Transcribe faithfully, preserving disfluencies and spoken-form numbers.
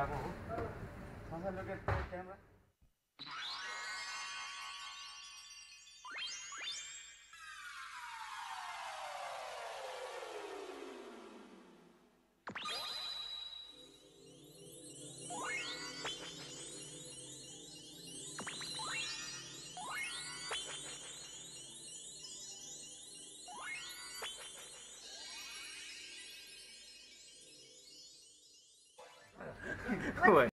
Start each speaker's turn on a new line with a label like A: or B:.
A: अब हो Sasa look at the camera.
B: Oi.